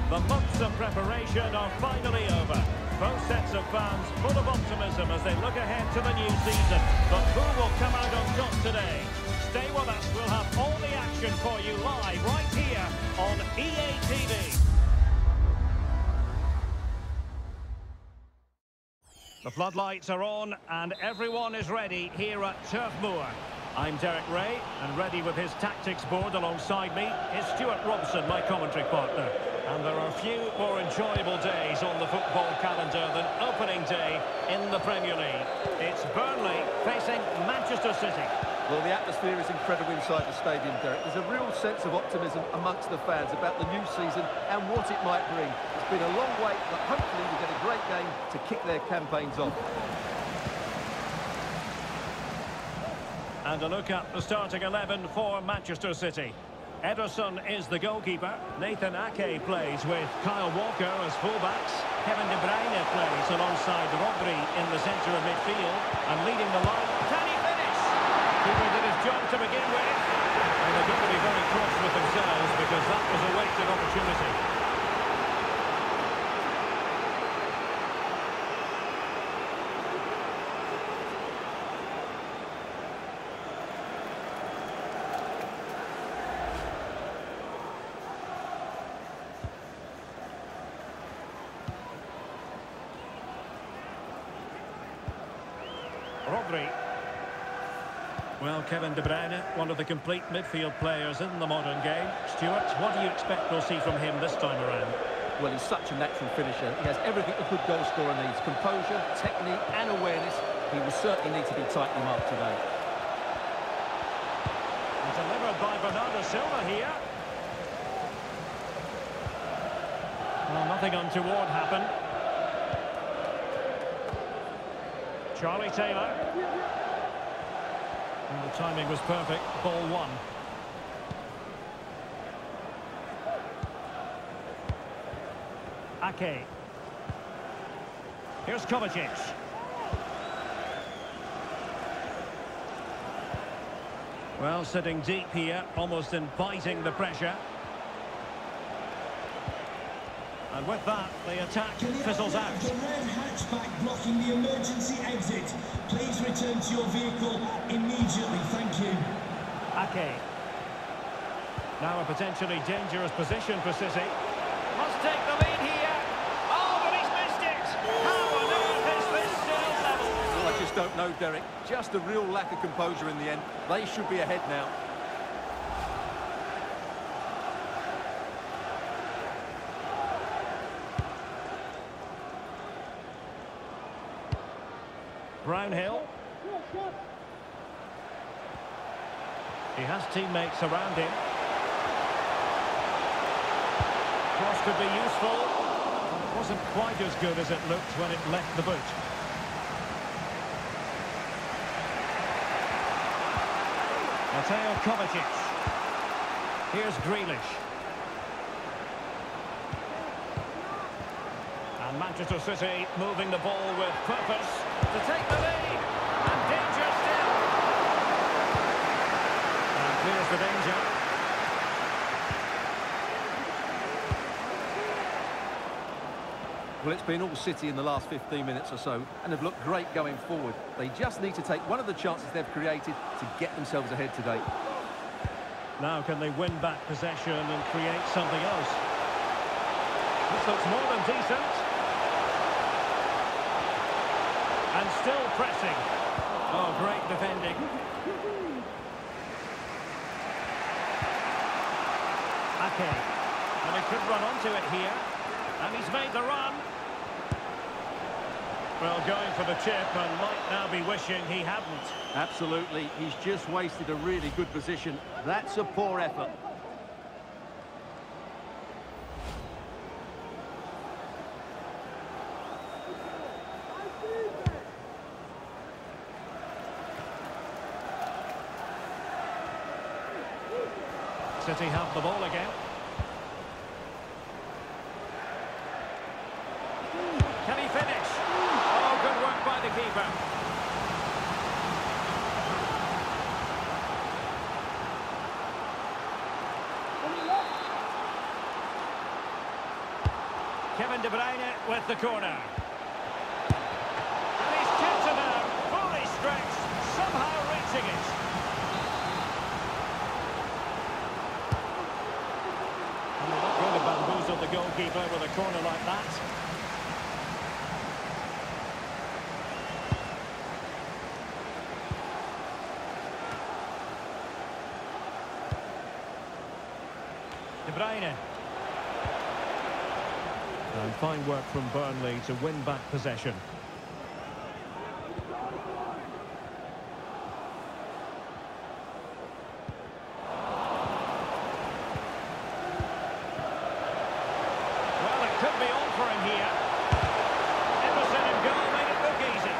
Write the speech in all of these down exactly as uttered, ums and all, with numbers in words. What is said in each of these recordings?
The months of preparation are finally over. Both sets of fans full of optimism as they look ahead to the new season. But who will come out on top today? Stay with us. We'll have all the action for you live right here on E A T V. The floodlights are on and everyone is ready here at Turf Moor. I'm Derek Ray, and ready with his tactics board alongside me is Stuart Robson, my commentary partner. And there are few more enjoyable days on the football calendar than opening day in the Premier League. It's Burnley facing Manchester City. Well, the atmosphere is incredible inside the stadium, Derek. There's a real sense of optimism amongst the fans about the new season and what it might bring. It's been a long wait, but hopefully we get a great game to kick their campaigns off. And a look at the starting eleven for Manchester City. Ederson is the goalkeeper. Nathan Ake plays with Kyle Walker as fullbacks. Kevin De Bruyne plays alongside Rodri in the centre of midfield. And leading the line, can he finish? Keeper did his job to begin with. And they're going to be very cross with themselves because that was a wasted opportunity. Rodri. Well, Kevin De Bruyne, one of the complete midfield players in the modern game. Stuart, what do you expect we'll see from him this time around? Well, he's such a natural finisher. He has everything a good goal scorer needs. Composure, technique and awareness. He will certainly need to be tightly marked today. And delivered by Bernardo Silva here. Well, nothing untoward happened. Charlie Taylor. Well, the timing was perfect. Ball one. Ake. Here's Kovacic. Well, sitting deep here, almost inviting the pressure. And with that, the attack fizzles out. The red hatchback blocking the emergency exit. Please return to your vehicle immediately. Thank you. Ake. Now a potentially dangerous position for City. Must take the lead here. Oh, but he's missed it. How on earth is this still level? Well, I just don't know, Derek. Just a real lack of composure in the end. They should be ahead now. Brownhill. He has teammates around him. Cross could be useful. It wasn't quite as good as it looked when it left the boot. Mateo Kovacic. Here's Grealish. And Manchester City moving the ball with purpose to take the lead. And danger still. And clears the danger. Well, it's been all City in the last fifteen minutes or so, and they've looked great going forward. They just need to take one of the chances they've created to get themselves ahead today. Now can they win back possession and create something else? This looks more than decent. And still pressing. Oh, great defending. Ake. And he could run onto it here. And he's made the run. Well, going for the chip and might now be wishing he hadn't. Absolutely. He's just wasted a really good position. That's a poor effort. City have the ball again. Can he finish? Oh, good work by the keeper. Kevin De Bruyne with the corner. And he's kept it out, fully stretched, somehow reaching it. And you're not going to bamboozle the goalkeeper with a corner like that. De Bruyne. And fine work from Burnley to win back possession. Well, it could be on for him here. Ederson in goal made it look easy.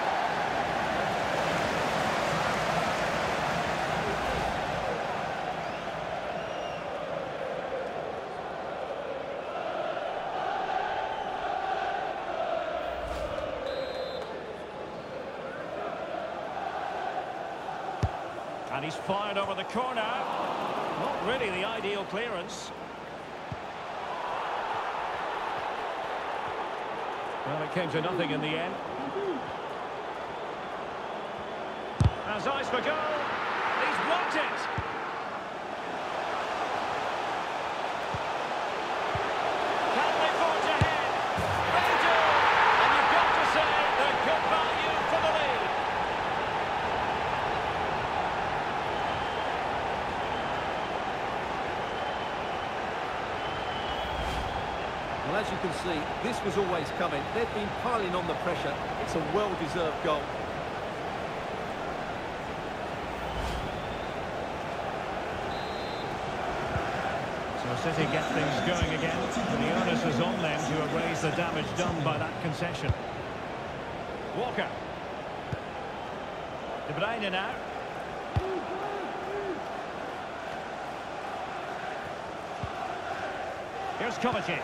And he's fired over the corner. Not really the ideal clearance. Well, it came to nothing in the end. Has eyes for goal. He's blocked it. Can they forge ahead? They do. And you've got to say they're good value for the lead. Well, as you can see, this was always coming. They've been piling on the pressure. It's a well-deserved goal. So City get things going again. And the onus is on them to erase the damage done by that concession. Walker. De Bruyne now. Here's Kovacic.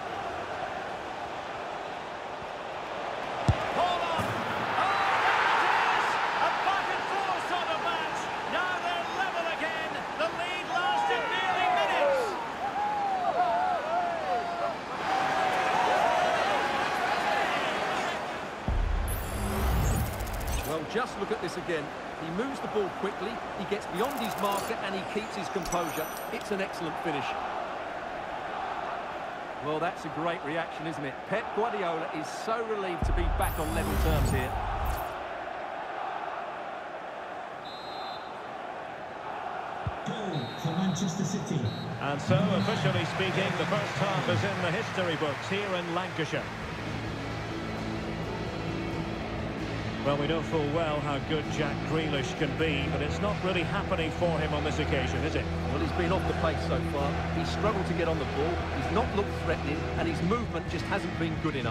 Hold on! Oh, there it is! A back and forth sort of match. Now they're level again. The lead lasted nearly minutes. Well, just look at this again. He moves the ball quickly, he gets beyond his marker and he keeps his composure. It's an excellent finish. Well, that's a great reaction, isn't it? Pep Guardiola is so relieved to be back on level terms here. Goal for Manchester City. And so, officially speaking, the first half is in the history books here in Lancashire. Well, we know full well how good Jack Grealish can be, but it's not really happening for him on this occasion, is it? Well, he's been off the pace so far. He's struggled to get on the ball, he's not looked threatening, and his movement just hasn't been good enough.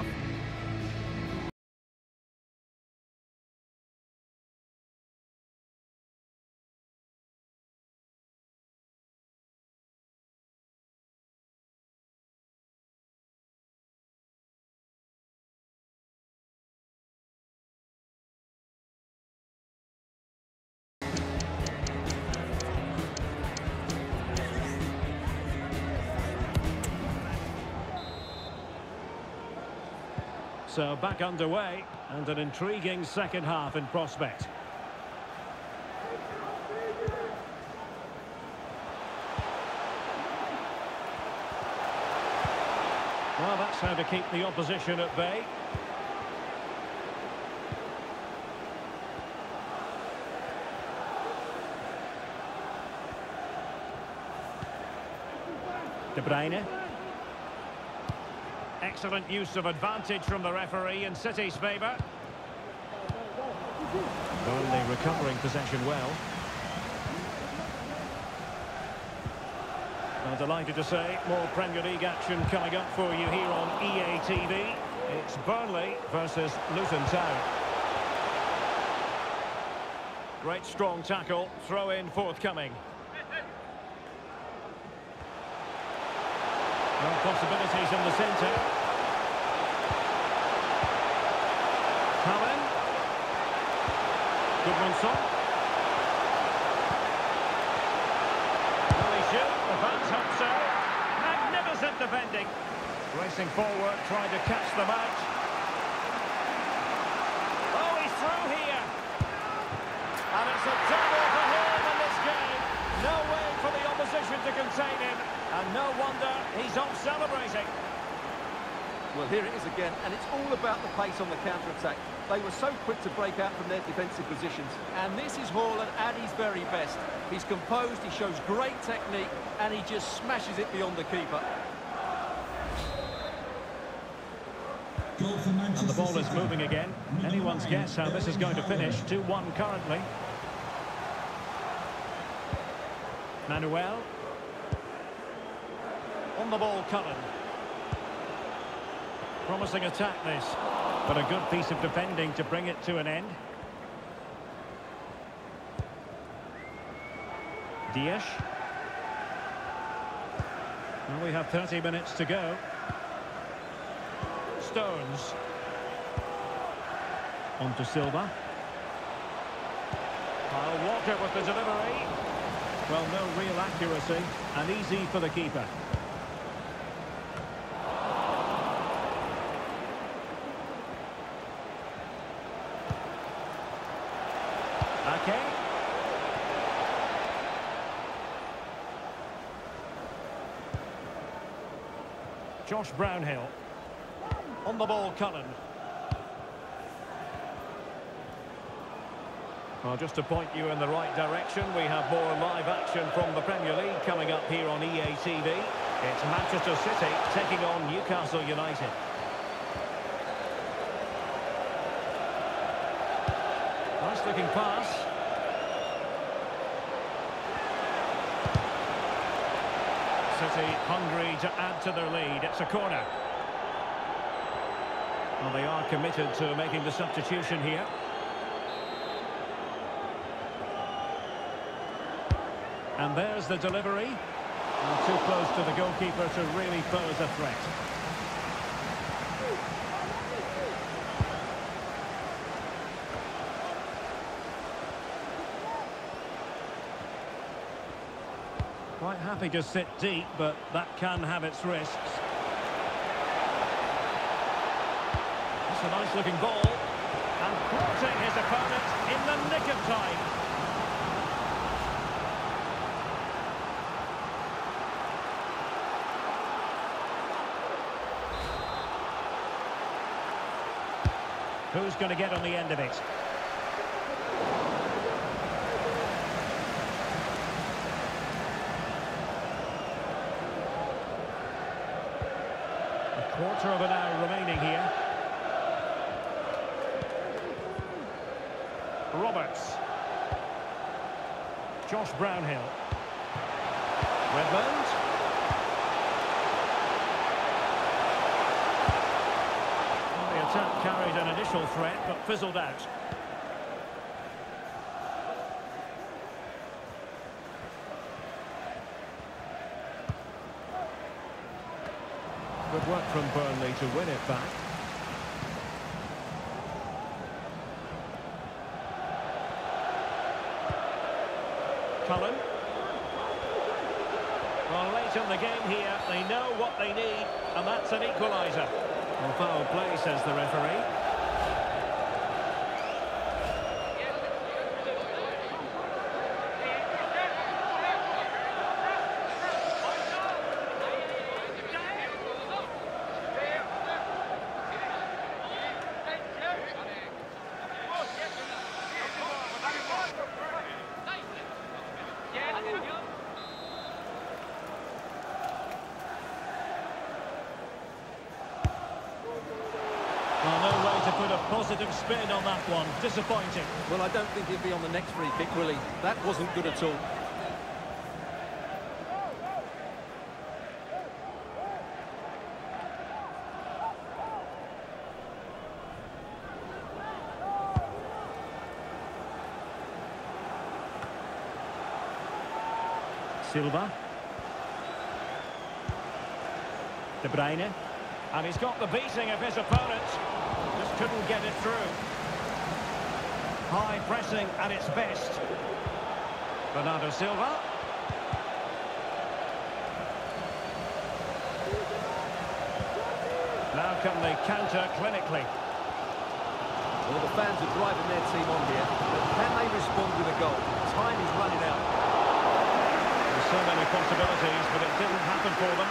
So back underway, and an intriguing second half in prospect. Well, that's how to keep the opposition at bay. De Bruyne. Excellent use of advantage from the referee in City's favour. Burnley recovering possession well. I'm delighted to say more Premier League action coming up for you here on E A T V. It's Burnley versus Luton Town. Great strong tackle, throw in forthcoming. No possibilities in the centre. Cowan. Goodmanson. Will he shoot? The fans hope so. Magnificent defending. Racing forward, trying to catch them out. Oh, he's through here. And it's a double for him in this game. No way for the opposition to contain him. And no wonder he's off celebrating. Well, here it is again, and it's all about the pace on the counter-attack. They were so quick to break out from their defensive positions. And this is Haaland at his very best. He's composed, he shows great technique, and he just smashes it beyond the keeper. And the ball is moving again. Anyone's guess how this is going to finish. two one currently. Manuel. On the ball, Cullen. Promising attack this, but a good piece of defending to bring it to an end. Dias. Well, we have thirty minutes to go. Stones. On to Silva. Kyle Walker with the delivery. Well, no real accuracy, and easy for the keeper. Okay. Josh Brownhill. On the ball, Cullen. Well, just to point you in the right direction, we have more live action from the Premier League coming up here on E A T V. It's Manchester City taking on Newcastle United. Nice looking pass. City hungry to add to their lead. It's a corner. Well, they are committed to making the substitution here. And there's the delivery. And too close to the goalkeeper to really pose a threat. Quite happy to sit deep, but that can have its risks. It's a nice looking ball. And thwarting his opponent in the nick of time. Who's going to get on the end of it? A quarter of an hour remaining here. Roberts. Josh Brownhill. Redmond. The attack carried an initial threat, but fizzled out. Good work from Burnley to win it back. Cullen. Well, late in the game here, they know what they need, and that's an equaliser. Well, foul play, says the referee. Well, no way to put a positive spin on that one. Disappointing. Well, I don't think he'll be on the next free kick, will he? That wasn't good at all. Silva. De Bruyne. And he's got the beating of his opponent. Just couldn't get it through. High pressing at its best. Bernardo Silva. Now can they counter clinically? Well, the fans are driving their team on here, but can they respond with a goal? Time is running out. There's so many possibilities, but it didn't happen for them.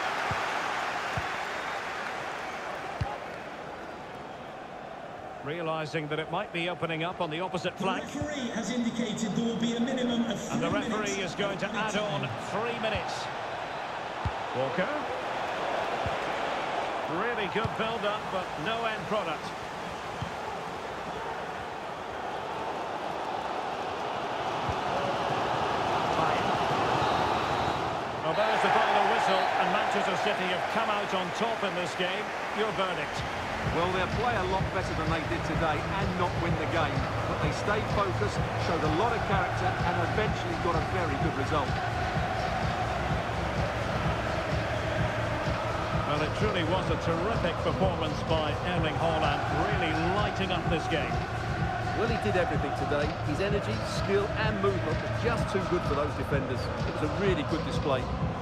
Realising that it might be opening up on the opposite flank. The referee has indicated there will be a minimum of three And the minutes referee is going to add on three minutes. Walker. Really good build-up, but no end product. Well, there's the final whistle, and Manchester City have come out on top in this game. Your verdict? Well, they'll play a lot better than they did today and not win the game. But they stayed focused, showed a lot of character, and eventually got a very good result. Well, it truly was a terrific performance by Erling Haaland, really lighting up this game. Well, he did everything today. His energy, skill and movement were just too good for those defenders. It was a really good display.